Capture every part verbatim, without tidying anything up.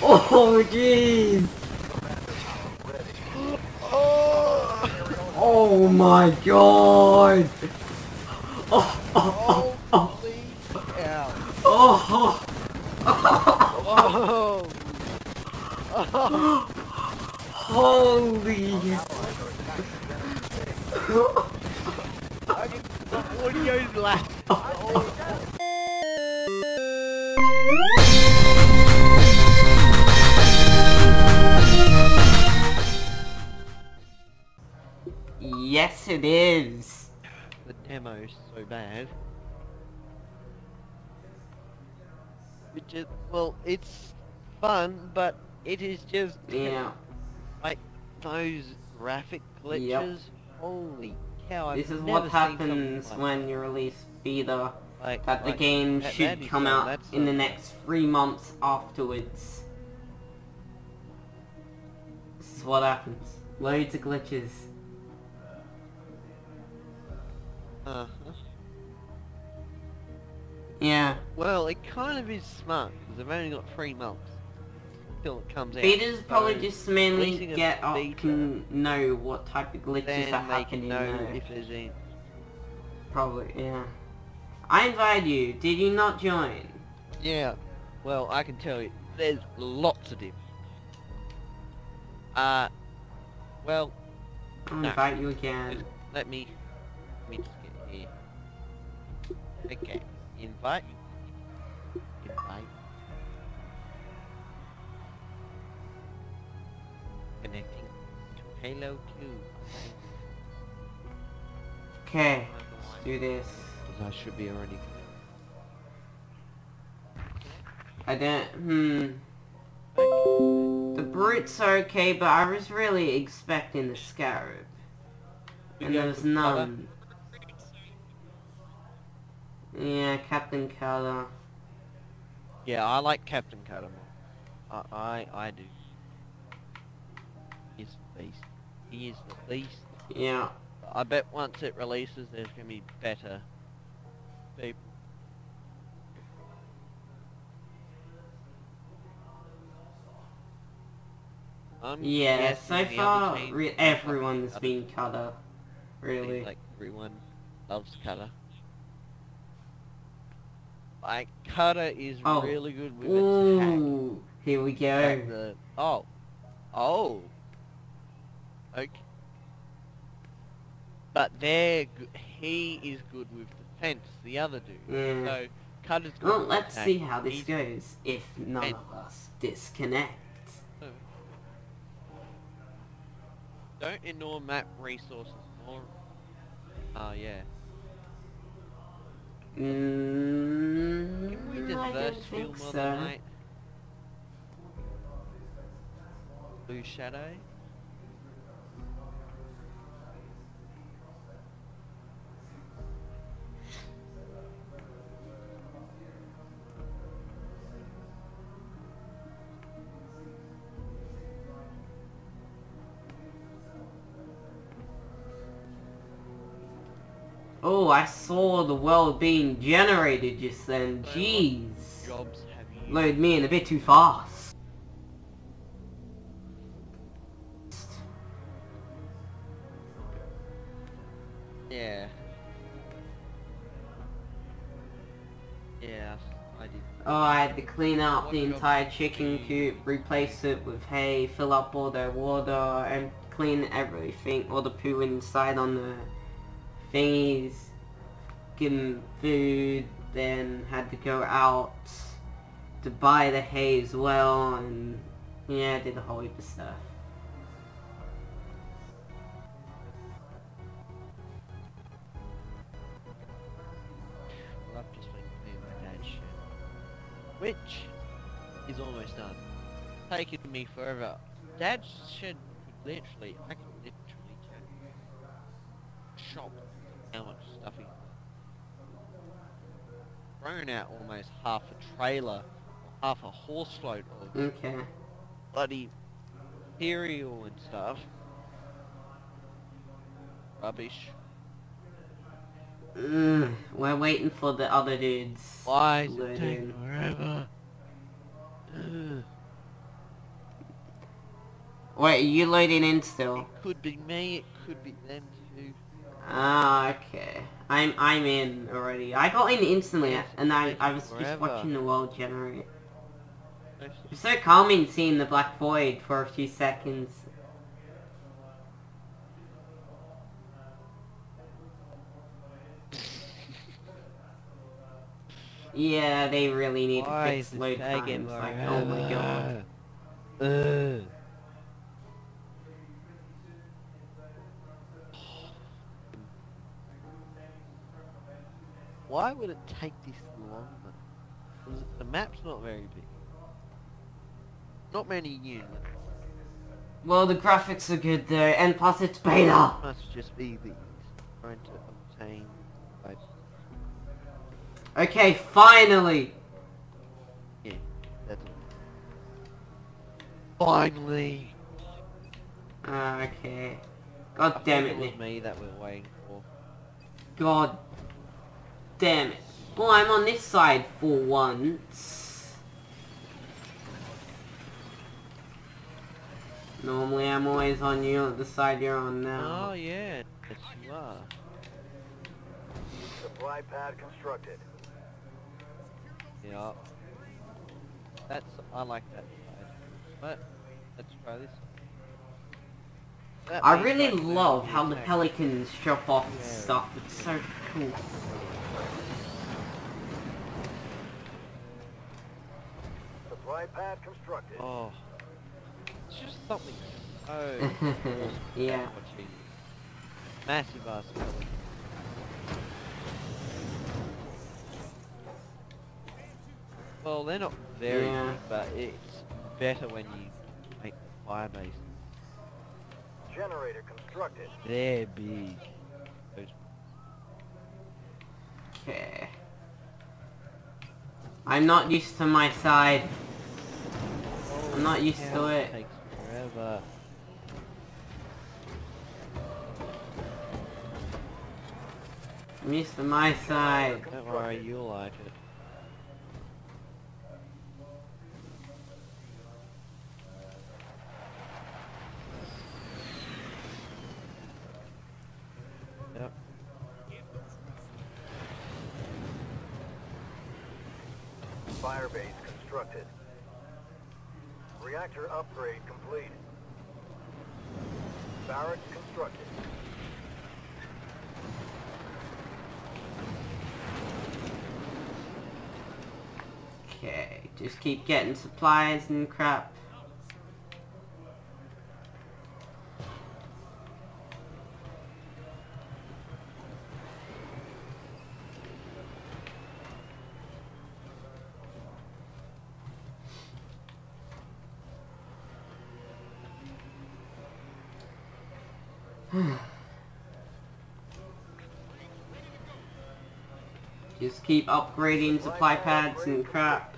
Oh jeez! Oh! Oh my god! Oh, oh, oh, oh, Holy cow! oh, Whoa! Oh! holy! I can, the audio's loud. Yes, it is. The demo's so bad. Which is, well, it's fun, but it is just Yeah. like those graphic glitches. Yep. Holy cow! I've This is never what seen happens something like when you release beta. Like, That the like, game that, should that is come so, out that's in so the next three months afterwards. This is what happens. Loads of glitches. Uh, Yeah. well, it kind of is smart because they've only got three months till it comes out. Betas probably So, just mainly releasing a get up beta, can know what type of glitches then are they happening can know there. if there's any. Probably, yeah. I invited you. Did you not join? Yeah. Well, I can tell you, there's lots of them. Uh, well, I'll no. invite you again. Just let me, let me just get here. Okay, invite, invite, connecting to Halo two. Okay, let's do this. Because I should be already. I don't, hmm. Okay. The Brutes are okay, but I was really expecting the Scarab. And there was none. Yeah, Captain Carter. Yeah, I like Captain Cutter more. I, I, I do. He's the beast. He is the beast. Yeah. I bet once it releases, there's gonna be better people. I'm Yeah, so guessing the far, other team re will probably everyone's Cutter. been Cutter. Really. Seems like everyone loves Cutter. Like, Cutter is Oh. really good with Ooh, attack. here we go. Like the, oh. Oh. Okay. But they're g he is good with defense, the other dude. Yeah. So, Cutter's good Well, with let's attack. see how this He's goes, if none and- of us disconnect. Don't ignore map resources. More. Oh yeah. Mm, Can we just I verse don't feel think more so. tonight? Blue Shadow. Oh, I saw the world being generated just then. So Jeez. what jobs have you? Load me in a bit too fast. Yeah. Yeah, I did. Oh, I had to clean out What the job entire did chicken you- coop, replace it with hay, fill up all their water, and clean everything, all the poo inside on the thingies, give them food, then had to go out to buy the hay as well, and yeah, did a whole heap of stuff. Well, I've just been doing my dad's shit. Which is almost done. Taking me forever. Dad's shed could literally, I could literally shop how much stuff he thrown out almost half a trailer, half a horse load of Okay. bloody material and stuff. Rubbish. Mm, we're waiting for the other dudes. Why is to it load taking in. forever? Ugh. Wait, are you loading in still? It could be me, it could be them too. Ah, okay. I'm I'm in already. I got in instantly, Yes, and I it's I was taking just forever. watching the world generate. Most It's so calming seeing the black void for a few seconds. Yeah, they really need Why to is fix this load taking times. Like, oh my god. forever? Ugh. Why would it take this long though? 'Cause the map's not very big. Not many units. Well, the graphics are good though, and plus it's beta. Must just be these trying to obtain like Okay, finally. yeah, that's all. Finally. Ah, okay. I God damn think it, it was Nick. me that we're waiting for. God damn it. Well, I'm on this side for once. Normally I'm always on you on the side you're on now. Oh yeah, yes you are. Supply pad constructed. Yeah. That's I like that side. But let's try this. That I means really I can love only how the attack pelicans drop off two areas. stuff. It's so cool. Supply pad constructed. Oh, it's just something so awesome Yeah. about watching massive ass pelicans. Well, they're not very Yeah. big, but it's better when you make the fire base. Generator constructed. They're big. Those Okay. I'm not used to my side. I'm not used cows to it. takes forever. I'm used to my side. Don't worry, you'll like it. Yep. Fire base constructed. Reactor upgrade complete. Barracks constructed. Okay, just keep getting supplies and crap. Just keep upgrading supply pads and crap.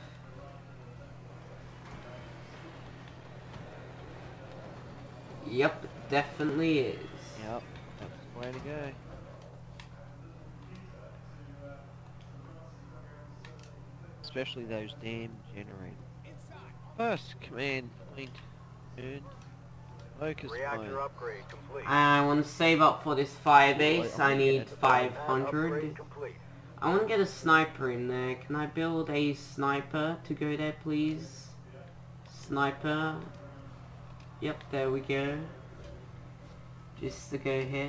Yep, it definitely is. Yep. That's the way to go. Especially those damn generators. First command point earned. Focus Reactor mode. upgrade complete. I want to save up for this fire base. I'm I gonna need get five Pad hundred. upgrade complete. I want to get a sniper in there. Can I build a sniper to go there, please? Sniper. Yep, there we go. Just to go here.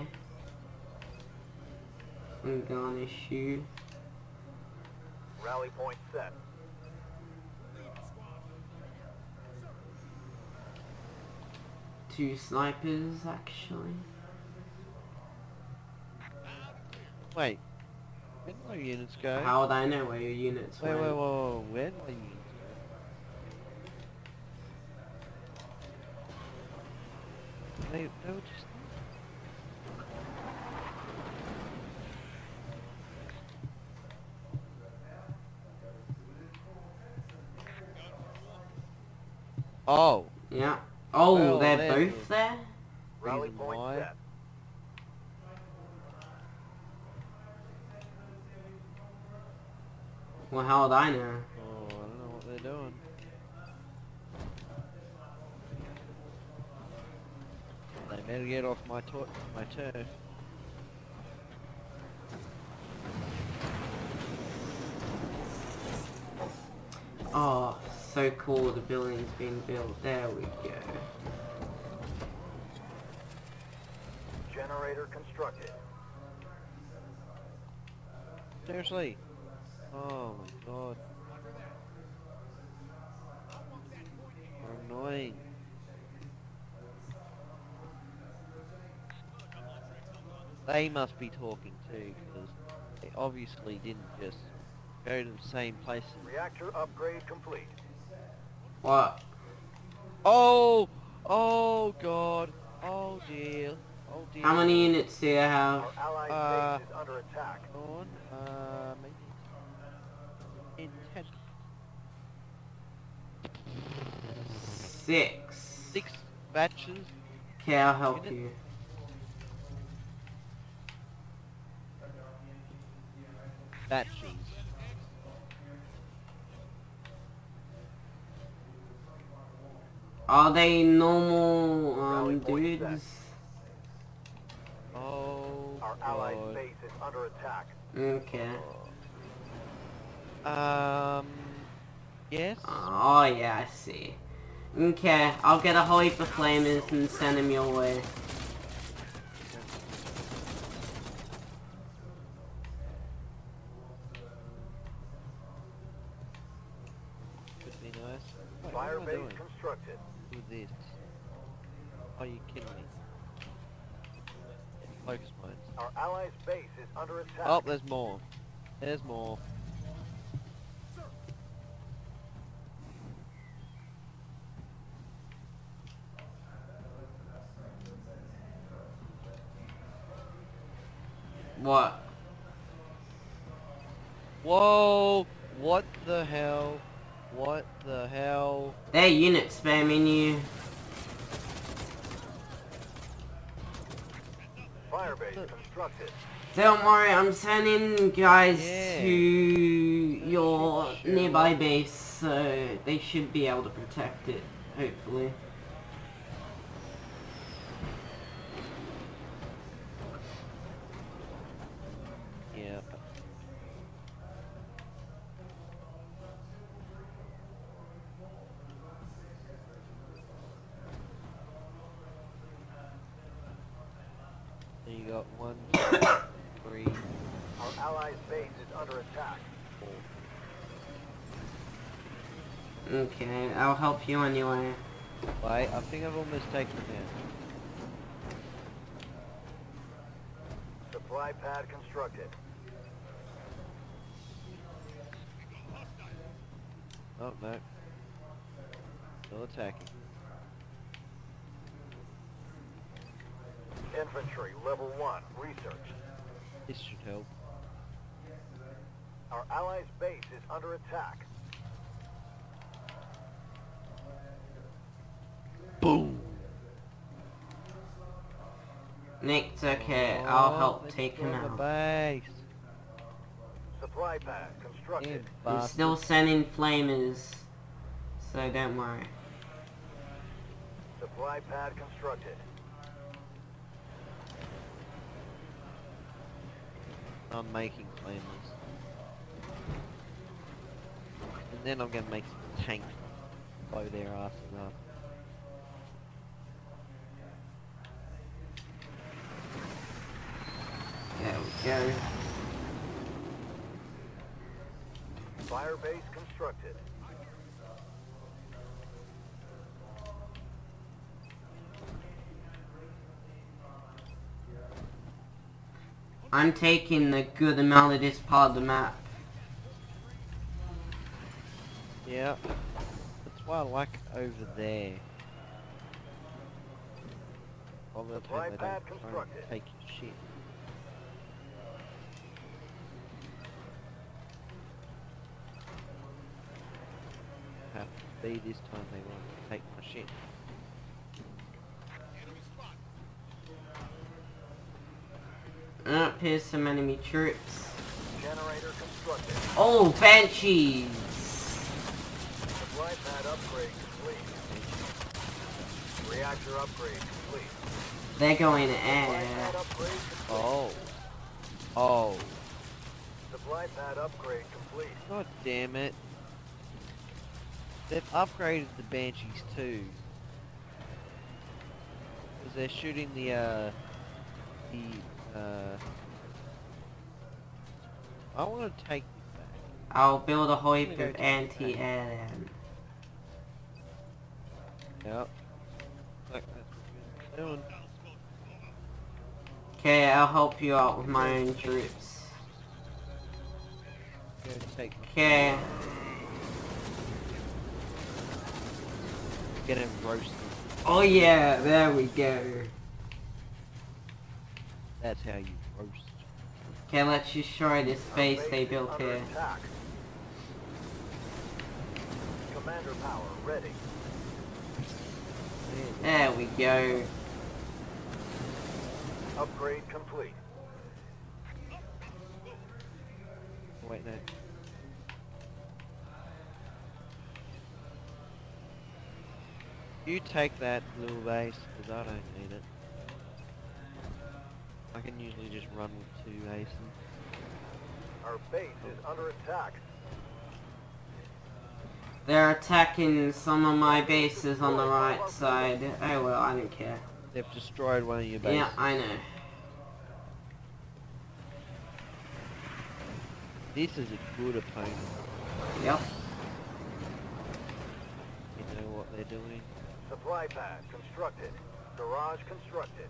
I'm gonna shoot. Rally point set. Two snipers, actually. Wait. Where did my units go? How would I know where your units Wait, went? wait, wait, wait, where did my units go? They, they were just... Oh! Yeah. Oh, Well, they're then- both there? Rally Reason point why? set. Well, how would I know? Oh, I don't know what they're doing. Better get off my to my turf. Oh, so cool, the building's been built. There we go. Generator constructed. Seriously? Oh my god. How annoying. They must be talking too, because they obviously didn't just go to the same place. Reactor upgrade complete. What? Oh! Oh god! Oh dear! Oh dear! How many units do you have? Our allied Uh, base is under attack. On, uh, maybe in ten, Six. six batches. Okay, I'll help Unit? you. Batches. Are they normal Rally um point set. dudes? Oh Our allied god. base is under attack. Okay. Um. Yes. Oh yeah, I see. Okay, I'll get a whole heap of flamers and send them your way. Would be nice. Wait, Fire what am I doing base constructed. with this? Are you kidding me? Focus mines. Our allies' base is under attack. Oh, there's more. There's more. What? Whoa! What the hell? What the hell? They're units spamming you. Fire base constructed. Don't worry, I'm sending guys Yeah. to your Sure. nearby base, so they should be able to protect it, hopefully. Yeah. So you got one, two, three, Our allies' base is under attack. four. Okay, I'll help you anyway. Wait, I think I've almost taken it down. Supply pad constructed. Oh no. Still attacking. Infantry level one. Research. This should help. Our allies' base is under attack. Boom! Nick, it's okay, I'll Oh, help they take him destroyed out. my base. Supply pad You constructed. I'm bastard. still sending flamers, so don't worry. Supply pad constructed. I'm making flamers. And then I'm gonna make some tanks blow their asses up. There we go. Fire base constructed. I'm taking the good amount of this part of the map. Yeah. That's why I like over there. Obviously Supply they pad don't try and constructed. take your shit. Have to be this time they want to take my shit. Up here's some enemy troops. Generator constructed. Oh, Banshees! Supply pad upgrade complete. Reactor upgrade complete. They're going Supply air. pad upgrade complete. Oh. Oh. Supply pad upgrade complete. God damn it. They've upgraded the Banshees too. Because they're shooting the, uh... The, uh... I want to take this back. I'll build a hoip I'm gonna of go take it anti-air then. Yep. Like that's what we're doing. Okay, I'll help you out with my own troops. Go take Okay. Get him roasted. Oh yeah, there we go. That's how you roast. Okay, let's destroy this Our base base they is built under here. attack. Commander power ready. There we go. Upgrade complete. Wait, no. You take that little base, because I don't need it. I can usually just run with two aces. Our base is under attack. They're attacking some of my bases on the right side. Oh well, I don't care. They've destroyed one of your bases. Yeah, I know. This is a good opponent. Yep. You know what they're doing? Supply pad constructed. Garage constructed.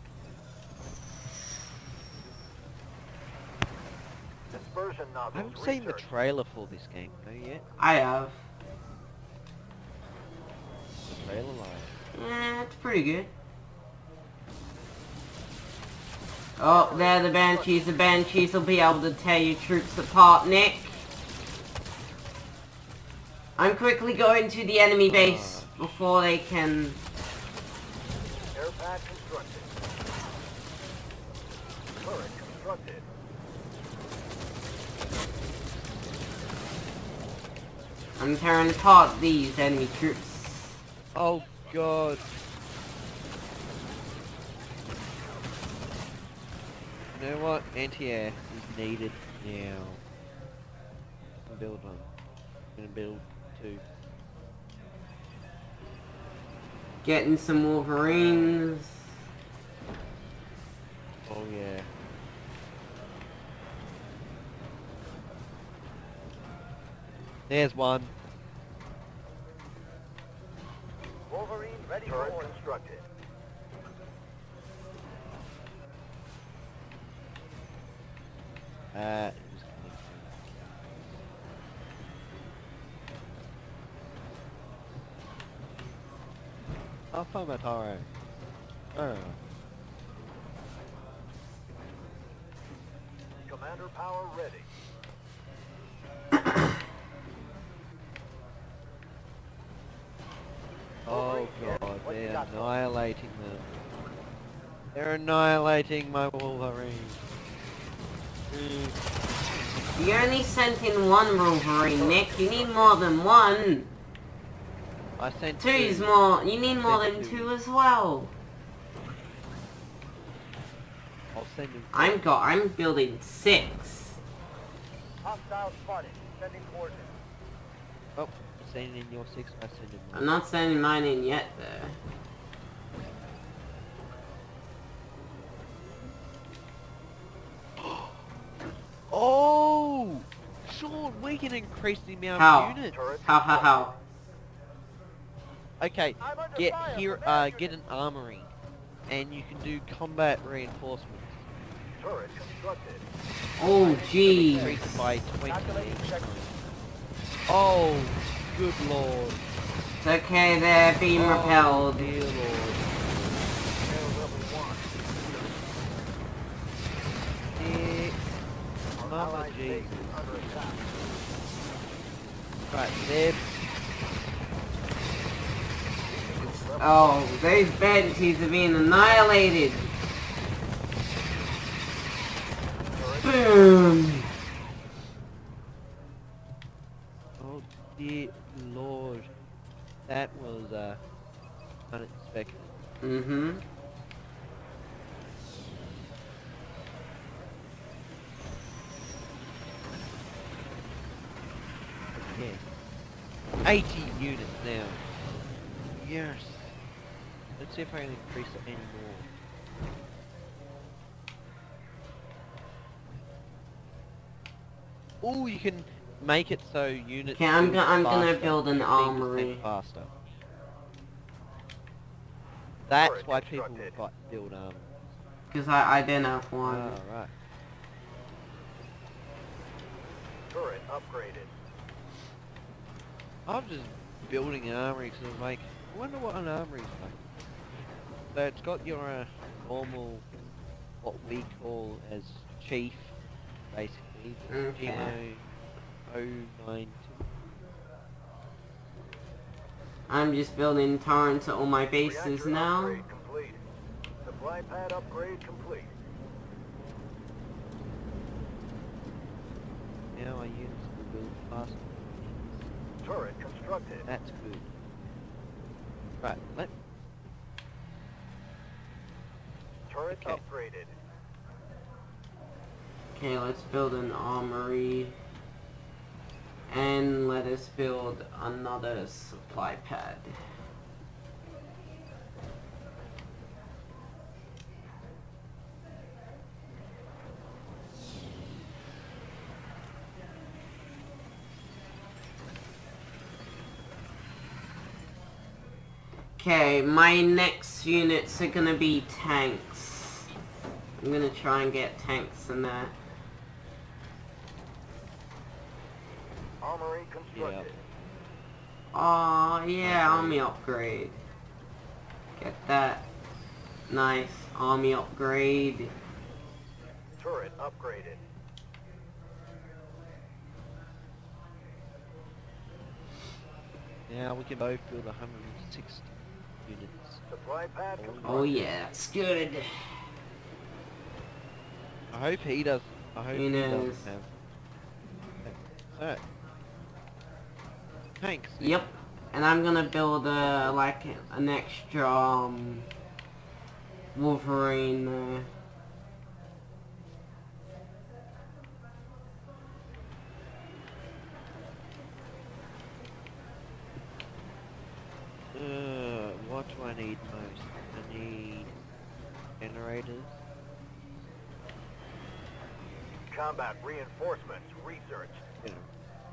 Dispersion I nozzles haven't seen the researched. trailer for this game, though, yet. I have. The trailer live. Yeah, it's pretty good. Oh, there the Banshees. The Banshees will be able to tear your troops apart, Nick. I'm quickly going to the enemy base before they can... Air pad constructed. Turret constructed. I'm tearing apart these enemy troops. Oh, God. You know what? Anti-air is needed now. I'll build one. I'm gonna build two. Getting some Wolverines. Oh, yeah. There's one. Wolverine ready for order. Constructed. Uh, just kidding. I'll find my Taro. Oh. Commander power ready. Oh Wolverine, God, what you they're got for me? annihilating them. They're annihilating my Wolverine. Mm. You only sent in one Wolverine, Nick. You need more than one. I sent Two is two. more. You need more Sent than two. two as well. I'll send them. I'm got. I'm building six. Hostile spotted. Sending coordinates. Oh, sending in your six. I send in I'm mine. not sending mine in yet, though. Oh, Sean, we can increase the amount How? of units. Turret How? How? How? Okay, I'm under get fire here. from Uh, air get an units. armory, and you can do combat reinforcements. Turret constructed. Oh, gee. Increase it by twenty Calculating each sector. time. Oh, good lord. It's okay, they're being Oh, repelled. dear lord. Air level one. Dick. Our Mama allied base Jesus. is under attack. Right, there. Oh, those Banshees are being annihilated. Boom. Oh dear lord. That was, uh... unexpected. Mm-hmm. Yeah. eighty units now. Yes. Let's see if I can increase it any more. Oh, you can make it so units. Okay, I'm build gonna I'm gonna faster, build an fifteen percent armory. faster. That's Turret why people constructed. fi- build armor. Cause I I didn't have one. Ah, right. Turret upgraded. I'm just building an armory because I'm like, I wonder what an armory is like. So it's got your uh, normal, what we call as chief, basically. Okay. G M O oh nine two. I'm just building turrets at all my bases Reactor now. upgrade complete. Supply pad upgrade complete. Now our units will build faster. Turret constructed. That's good. Right, let Turret Okay. upgraded. Okay, let's build an armory. And let us build another supply pad. Okay, my next units are gonna be tanks. I'm gonna try and get tanks in there. Armory constructed. Oh yeah, army upgrade. Get that. Nice army upgrade. Turret upgraded. now we can both build one hundred sixty units. Supply pad constructed. Oh yeah, it's good. I hope he does. I hope He he knows. doesn't have. Alright. Thanks. Yep. And I'm gonna build uh, like an extra um, Wolverine there. Uh, what do I need most? I need generators. Combat reinforcements researched. You know.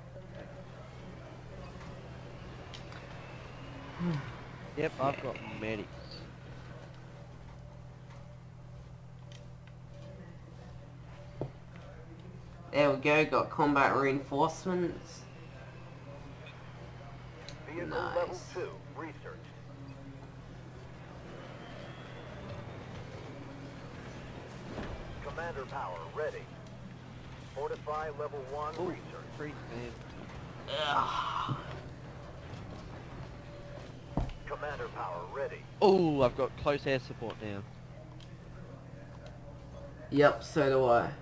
Yep, I've got medics. There we go, got combat reinforcements. Vehicle Nice. level two researched. Commander power ready. Fortify level one Oh, research. freak man. Ugh. Commander power ready. Oh, I've got close air support now. Yep, so do I.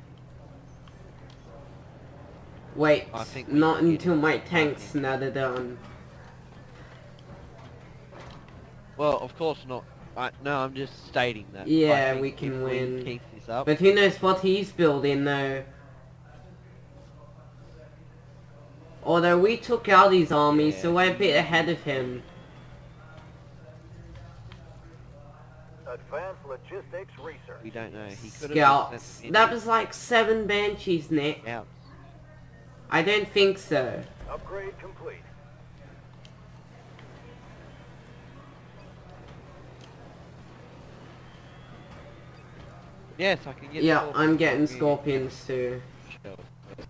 Wait, I think we not can get until it. my tanks now they're done. Well, of course not. I, no, I'm just stating that. I Yeah, think we can if win. We keep this up. But who knows what he's building though. Although we took out his army, Yeah. so we're a bit ahead of him. Advanced logistics research. we don't know. He could have Scouts. That was like seven Banshees, Nick. Scouts. I don't think so. Upgrade complete. Yes, I can get. Yeah, scorpions. I'm getting Okay. scorpions too. Sure.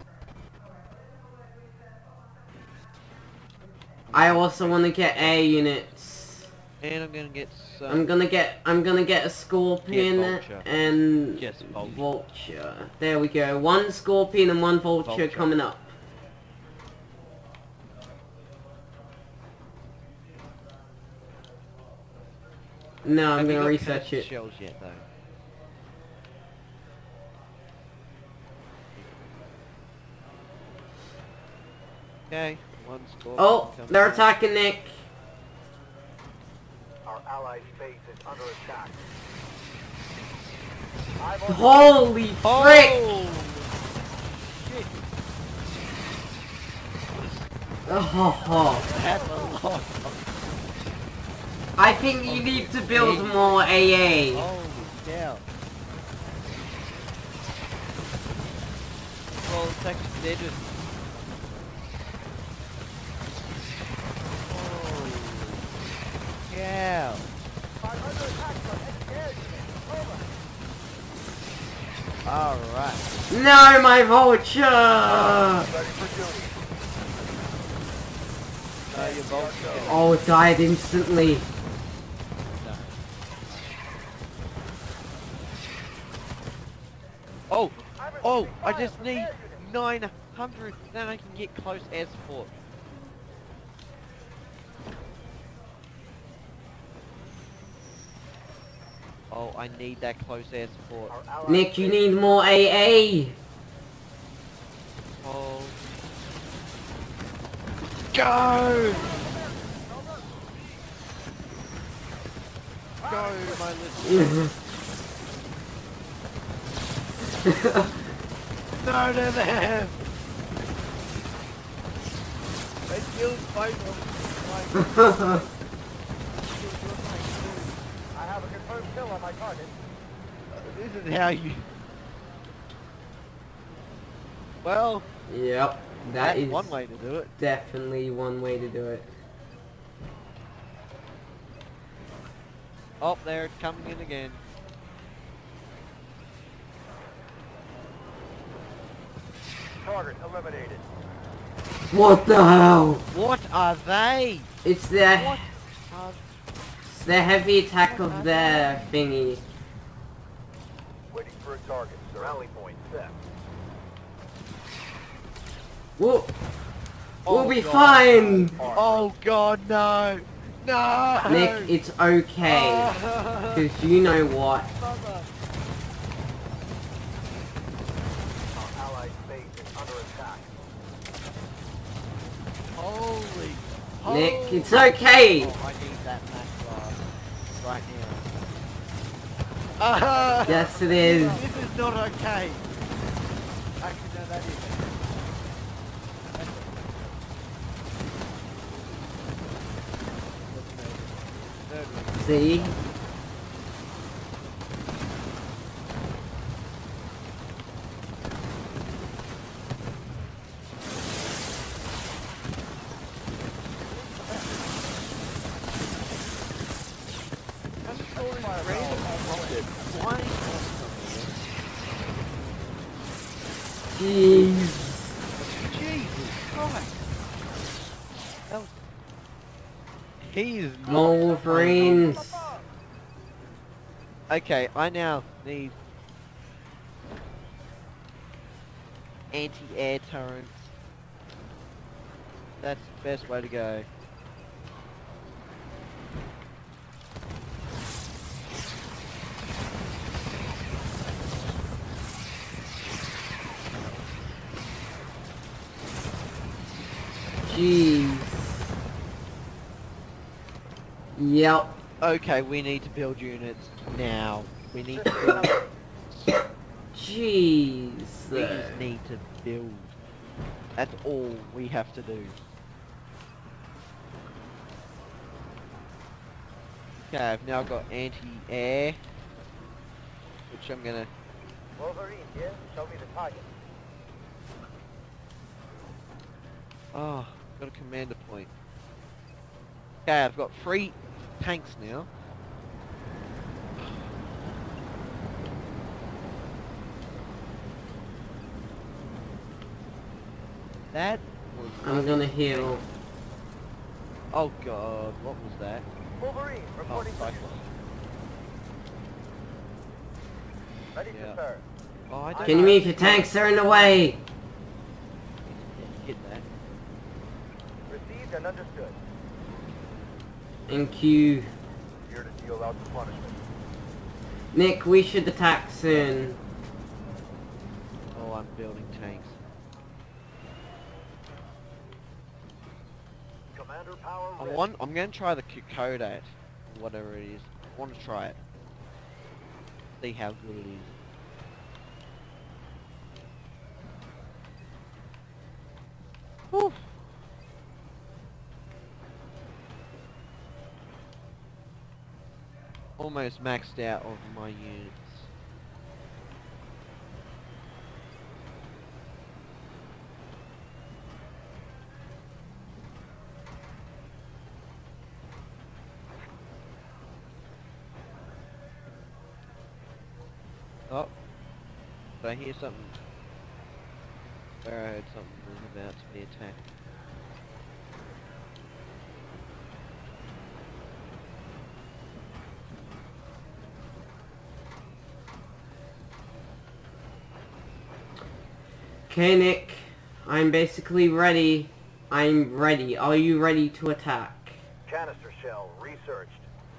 I also want to get air units. And I'm gonna get some. I'm gonna get I'm gonna get a scorpion Yeah, vulture. and Yes, vulture. vulture. There we go. One scorpion and one vulture, Vulture. coming up. No, I'm Have you gonna got research cursed it. Shells yet, though. Okay, one scorpion. Oh, comes they're out. attacking Nick. Our allied base is under attack. I've already- Holy frick! Oh! Shit, Oh, that's a lot. I think you need to build more A A. Holy cow. Well, it's actually they're just... Holy cow. I'm under attack from air unit. Over. Alright. No, my vulture! Ready for duty. No, your vulture. Oh, it died instantly. No. Oh! Oh! I just need nine hundred, then I can get close air support. Oh, I need that close air support. Our allied Nick, you base- need more A A. Oh. Go! Go, my little... No to them! They killed both of them. I have a confirmed kill on my target. This is how you... Well, Yep, that that's is one way to do it. definitely one way to do it. Oh, there it's coming in again. Target eliminated. What the hell? What are they? It's the What are... it's the heavy attack of their thingy. Waiting for a target. Rally point set. We'll, we'll Oh, be God. fine. Oh god, no! No! Nick, it's okay. Because you know what? Mother. Our allied base is under attack. Holy... Nick, holy- it's okay. Oh, I need that max bar right now. Ah, Yes, it is. This is not okay. Actually, no, that is. That's See? Jeez. Jesus Christ! That was... He is not... More Wolverines. Okay, I now need anti-air turrets. That's the best way to go. Jeez. Yep. Okay, we need to build units now. We need to build... Jeez. we just need to build. That's all we have to do. Okay, I've now got anti-air, which I'm gonna... Wolverine here. Show me the target. Oh, got a commander point. Okay, I've got three tanks now. That was... I'm gonna heal. Oh god, what was that? Wolverine Oh, reporting for you. cyclone. Ready Yeah. to serve. Oh, I don't Can you move your tanks? They're in the way. hit that. Received and understood. Thank you. Here to deal out the punishment. Nick, we should attack soon. Oh, I'm building tanks. Commander power I ready. want, I'm going to try the Kokodat whatever it is. I want to try it. See how good it is. Whew. Almost maxed out of my units. Oh, did I hear something? Where I heard something was about to be attacked. Okay, Nick, I'm basically ready. I'm ready. Are you ready to attack? Canister shell researched.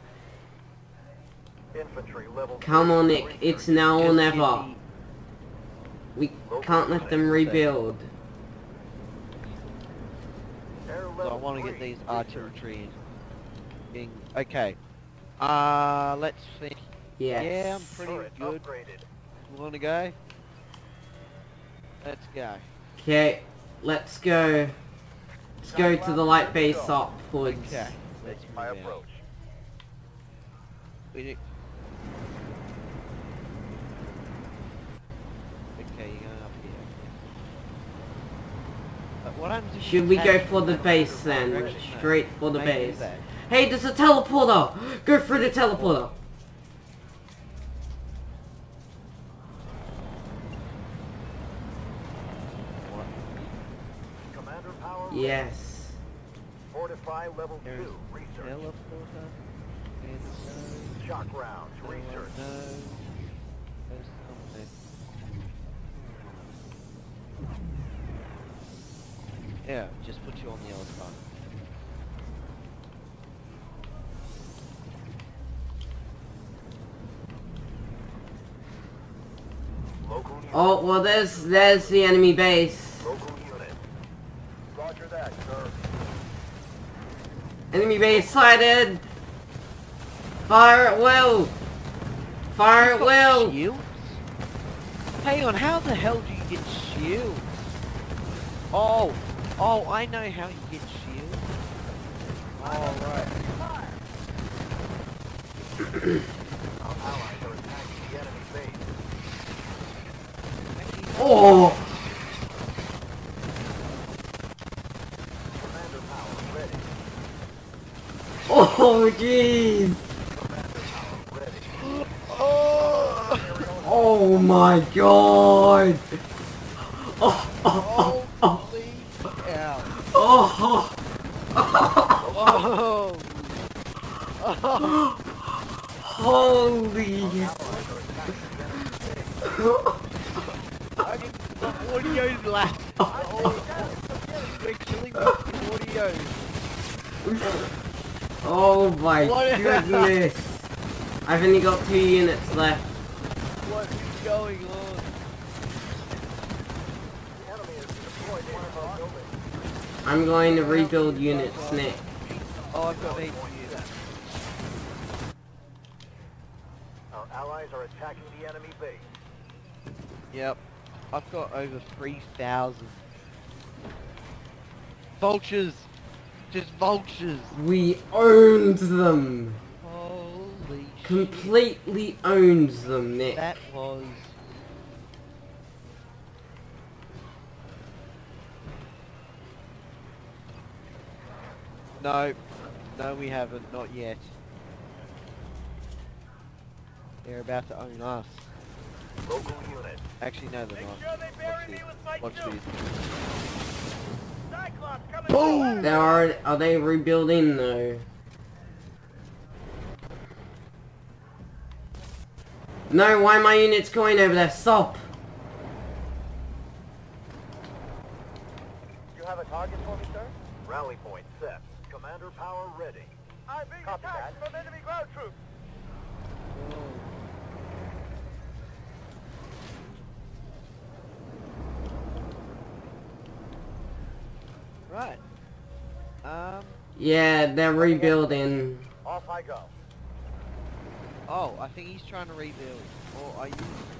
Infantry level. Come on, Nick. It's now or Just never. give me- We can't let them rebuild. Air So I level want to get three these researched. artillery in. Okay. Uh, let's see. Yes. Yeah, I'm pretty Turret good. upgraded. You want to go? Let's go. Okay, let's go. Let's go to the light base upwards. Okay. Let's Making my move out. approach. We do. Okay, you're going up here. But what happens if you Should we go attack for the from base that then? direction? No. Straight for the Don't do base. that. Hey, there's a teleporter! Go through the teleporter! What? Commander power. Yes. Fortify level There's two research. teleporter. And no. Shock rounds No, research. no. There's something. Yeah, just put you on the other side. Local unit. Oh, well there's, there's the enemy base. Local unit. Roger that, sir. Enemy base sighted! Fire at will! Fire at You've got will! Shields? Hang on, how the hell do you get shields? Oh, oh, I know how you get shields. Oh, right. Our allies are attacking the enemy base. Oh! Commander power ready. Oh, jeez! Commander power ready. Oh! Oh my god! Oh, oh, oh, oh, Holy cow. oh, oh, Oh! Oh! holy! I can, the audio's last. Oh, we're killing the audio. Oh my What- goodness! I've only got two units left. What is going on? The enemy has deployed one of our buildings. I'm going to rebuild units, Nick. Oh, I've got eight units. Our allies are attacking the enemy base. Yep. I've got over three thousand. Vultures! Just vultures! We owned them! Holy shit. Completely owned them, Nick. That was... No. No, we haven't. Not yet. They're about to own us. Local unit. Actually, no, they're not. Sure they bury me with my Watch juke. these. Cyclops coming Boom! They are, are they rebuilding though? No, why are my units going over there? Stop! You have a target for me, sir? Rally point set. Commander power ready. I'm being Copy attacked that. From enemy ground troops. Right. Um. Yeah, they're rebuilding. Off I go. Oh, I think he's trying to rebuild. Or are you?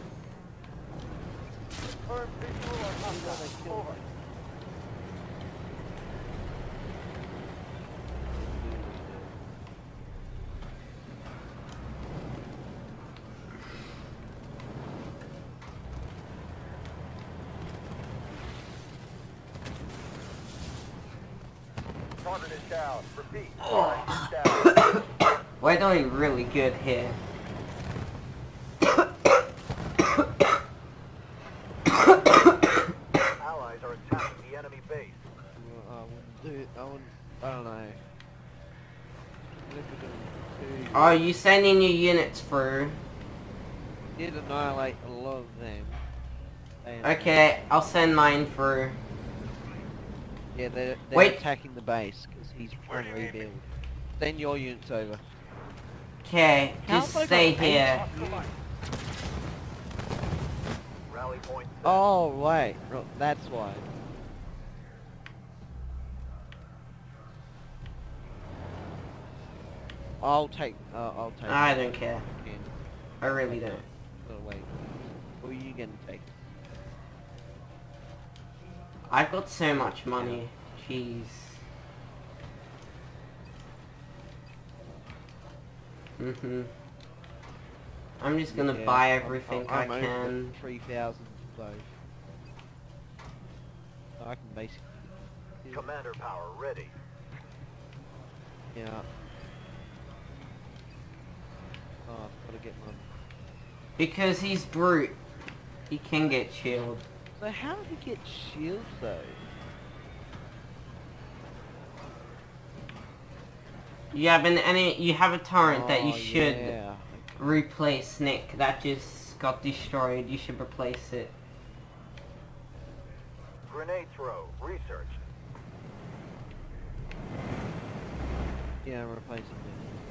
Confirm visual on hostile. Over. Target is down. Repeat. Target is down. We're doing really good here. Allies are attacking the enemy base. Well, I wouldn't do it. I wouldn't. I don't know. What if we're doing two? Are you sending your units through? Did annihilate a lot of them. And, Okay, I'll send mine through. Yeah, they're, they're Wait. attacking the base because he's trying to rebuild. Send your units over. Okay, How just have I stay got here. Rally point set. Oh, wait. Ro- That's why. I'll take. Uh, I'll take. I it. don't care. Again. I really don't. Oh, wait. Who are you gonna take? I've got so much money. Jeez. Mhm. I'm just gonna Yeah, buy I'm- everything I'm, I I'm can. Three thousand though. So I can basically. Commander power ready. Yeah. Oh, I've got to get my. Because he's brute. He can get shield. So how did he get shields though? You have an any. You have a torrent that you Oh, should Yeah. replace, Nick. That just got destroyed. You should replace it. Grenade throw. Research. Yeah, I'm replacing it.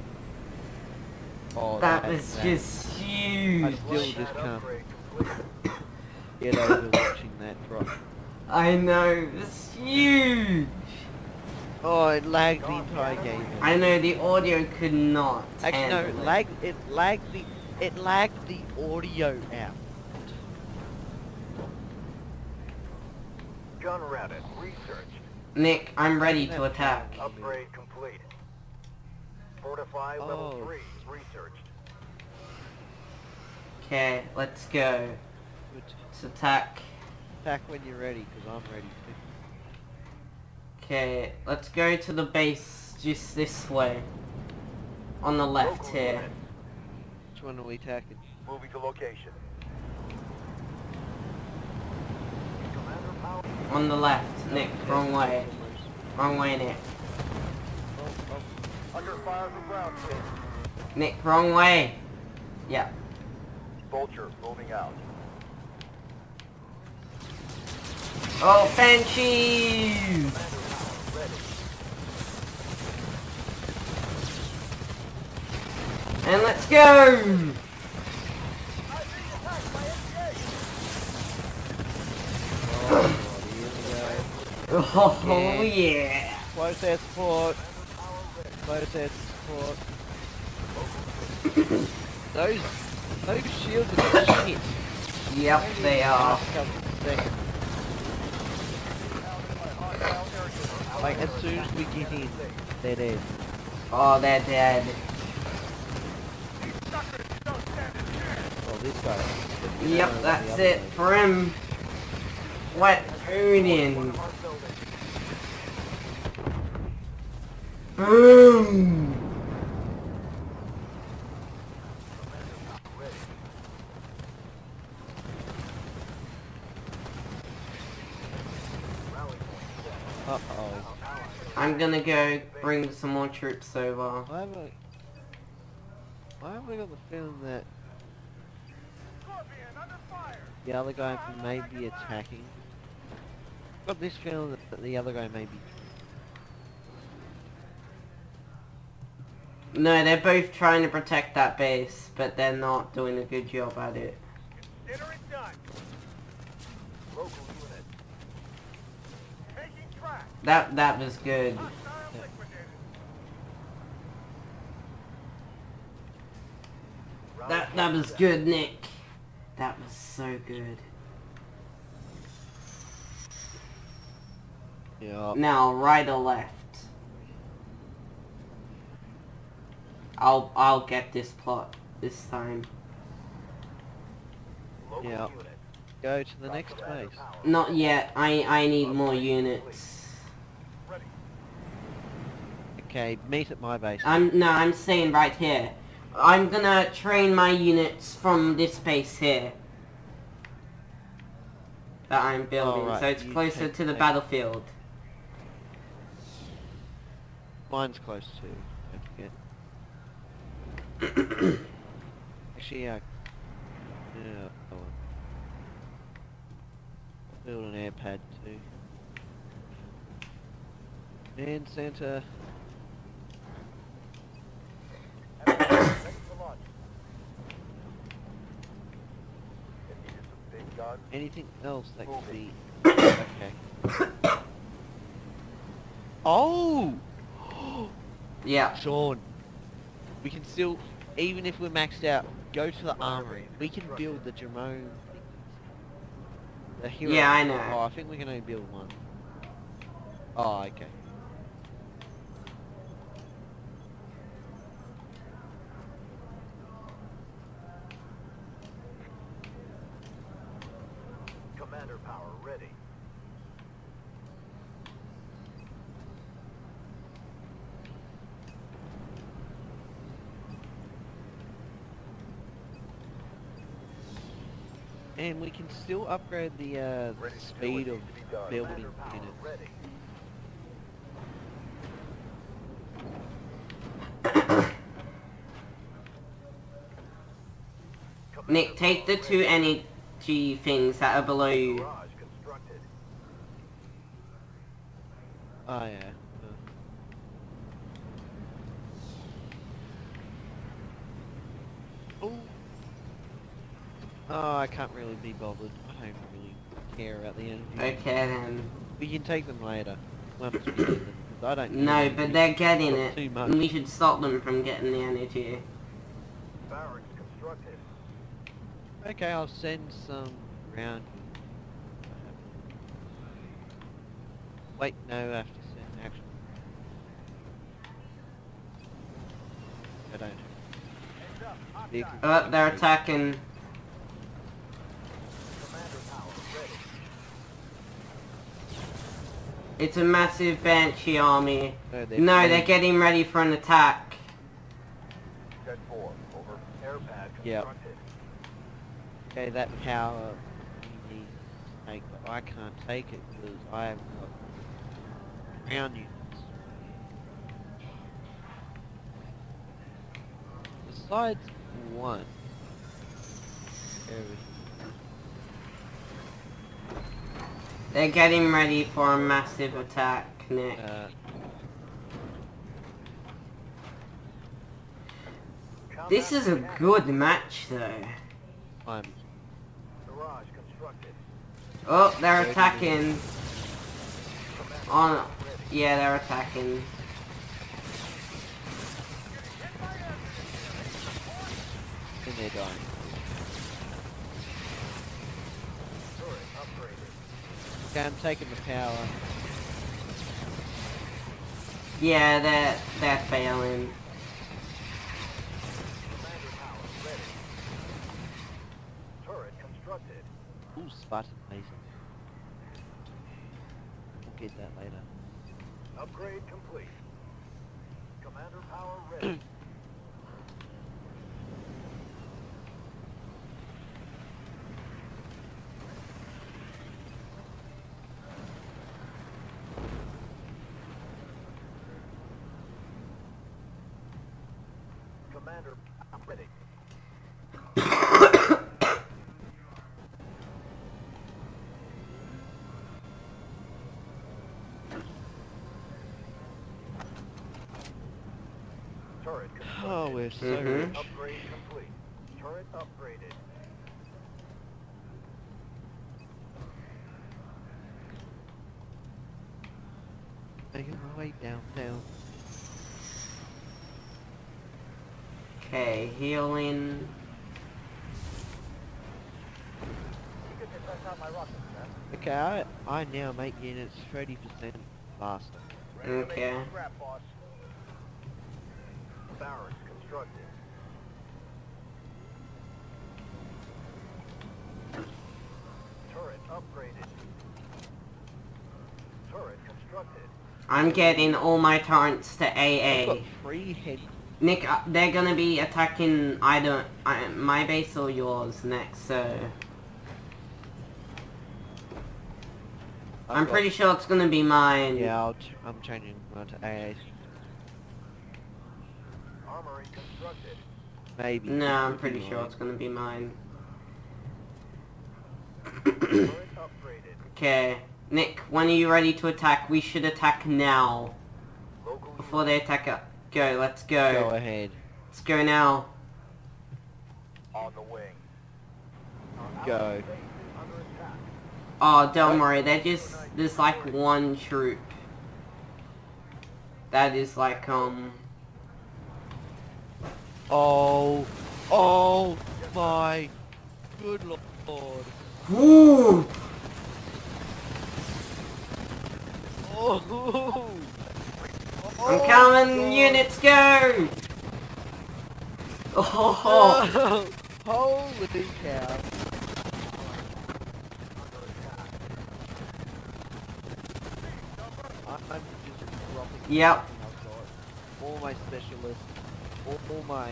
Oh, That that- was that- just I huge. still just That can't upgrade complete. get over watching that drop. I know. It's huge. Oh, it lagged the entire game. I know the audio could not. Actually, no, handle it it. lagged. It lagged the. It lagged the audio out. Gun rabbit. Research. Nick, I'm ready to attack. Upgrade complete. Fortify level Oh. three. Researched. Okay, let's go. Good. Let's attack. Attack when you're ready, because I'm ready too. Okay, let's go to the base just this way. On the left Local here. unit. Which one are we attacking? Moving to location. Commander power. On the left, Nick. Wrong way. Wrong way, Nick. Oh, oh. Under fire from ground station. Nick, wrong way. Yeah. Vulture moving out. Oh, Banshees! Ready. And let's go! Oh, God, Oh, here we go. yeah. Close air support. Close air support. those, those shields are shit. Yep, they are. Like, as soon as we get in, they're dead. Oh, they're dead. Oh, this guy. Yep, The that's other it guy. for him. What Odin? Boom! Uh-oh. I'm gonna go bring some more troops over. Why have I... Why have I got the feeling that the other guy may be attacking? I've got this feeling that the other guy may be... No, they're both trying to protect that base, but they're not doing a good job at it. Consider it done. Local unit. Taking track. That that was good. Hostile liquidated. That was good, Nick. That was so good. Yeah. Now, right or left? I'll I'll get this plot this time. Local Yeah. unit. Go to the next base. Not yet. I I need more units. Ready. Okay, meet at my base. I'm no, I'm saying right here. I'm gonna train my units from this base here that I'm building, Alright, so it's you closer take- to the take- battlefield. Mine's close too. Don't forget. Actually, yeah. Yeah. Oh, well. Build an air pad too. And center. Ready for launch. It needed some big guns. Anything else that could be. Okay. Oh! Yeah. Sean, we can still, even if we're maxed out, go to the armory. We can build the Jerome. The hero. Yeah, I know. Oh, I think we can only build one. Oh, okay. Commander power ready. And we can still upgrade the, uh, the Ready to do speed what of needs to be done. building Commander power units. ready. Nick, take the two energy things that are below you. Garage constructed. Oh, yeah. Uh. Oh. Oh, I can't really be bothered. I don't really care about the energy. Okay then. We can take them later. Once we need them. 'Cause I don't need No, them. but they're getting Got it. too much. And we should stop them from getting the energy. Barracks constructed. Okay, I'll send some around. Wait, no, I have to send actually. I don't. Heads up. Hot Big- time. Oh, they're attacking. Commander power ready. It's a massive Banshee army. No, they're, No, they're fleeing. getting ready for an attack. ten four. Over. Air pad Yep. constructed. Okay, that power we need to take, but I can't take it because I have got ground units. Besides one. There we They're getting ready for a massive attack, Nick. uh, This is a good match, though. I'm Garage constructed. Oh, they're attacking. On, yeah, they're attacking. and they're dying. Turret upgraded. Okay, I'm taking the power. Yeah, they're they're failing. Commander power ready. Turret constructed. Ooh, Spartan laser. We'll get that later. Upgrade complete. Commander power ready. Commander ready. Turret constructed. Oh, we're so Mhm. rich. Upgrade complete. Turret upgraded. Making my way down, down. Okay, healing. Check out my rocket, sir. Okay, I, I now make units thirty percent faster. Ready to make Okay. the scrap, boss. Barracks constructed. Turret upgraded. Turret constructed. I'm getting all my turrets to I've A got A. three head. Nick, uh, they're gonna be attacking either uh, my base or yours next, so... I've I'm got- pretty sure it's gonna be mine. Yeah, I'll ch I'm changing mine to A A. Armory constructed. Maybe. No, it I'm could be pretty sure mine. it's gonna be mine. Turret upgraded. Okay. Nick, when are you ready to attack? We should attack now. Local Before they attack us. Go, let's go. Go ahead. Let's go now. on the wing. Our Go. allied base is under attack. Oh, don't worry, they're just... There's like one troop. That is like, um... Oh, oh my good lord. Woo! Oh, I'm coming, units go! Oh, Oh, holy cow. I- I'm just dropping Yep. everything I've got. All my specialists, all, all my...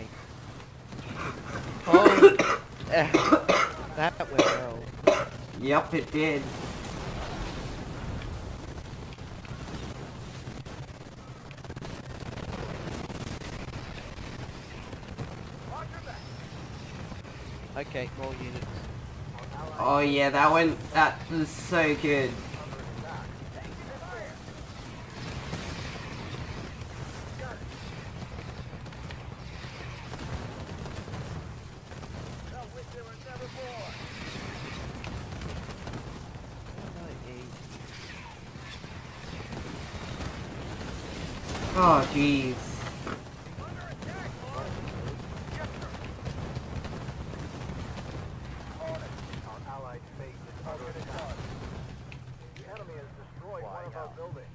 Oh, eh, that went well. Yep, it did. Okay, more units. Oh yeah, that went... That was so good. Oh, jeez. Our allied base is under attack. The enemy has destroyed one of our buildings.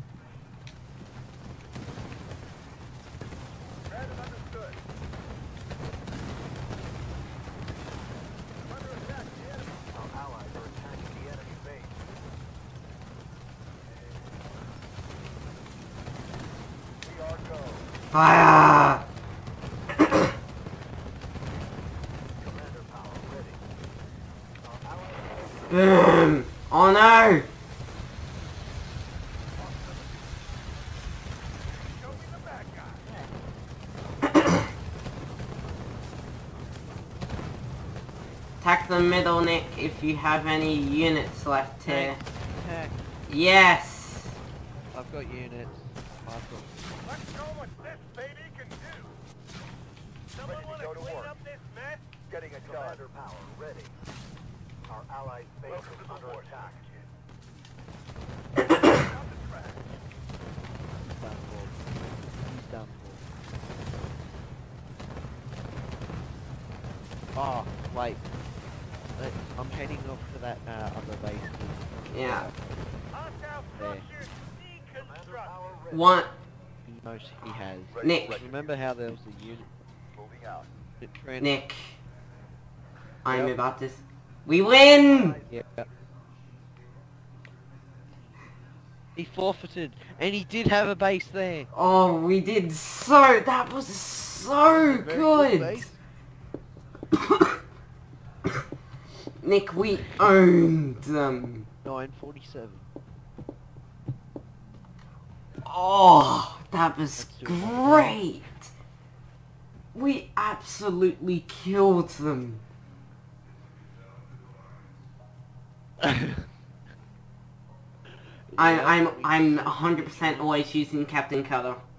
That is understood. Under attack, the enemy. Our allies are attacking the enemy base. We are go. Fire! Commander power ready. Our allied base Boom! Oh no! show me the bad guy. Attack the middle, Nick, if you have any units left here. Attack. Yes! I've got units. I've got... Let's show what this baby can do. Someone want to clean up this mess? Getting it done. Commander power ready. Our allied base is under attack. Done for. He's done for. Oh, wait. Let- I'm heading off to that uh, other base. Yeah. Hostile There. structures deconstructed. One... He knows he has. Nick. Remember how there was a unit Moving out. that trend? Nick. I'm Yep. about to... s- We win! Yeah. He forfeited, and he did have a base there. Oh, we did so... That was so Very good! base. Nick, we owned them. nine forty-seven. Oh, that was Let's do it. great! We absolutely killed them. I, I'm I'm one hundred percent always using Captain Cutter.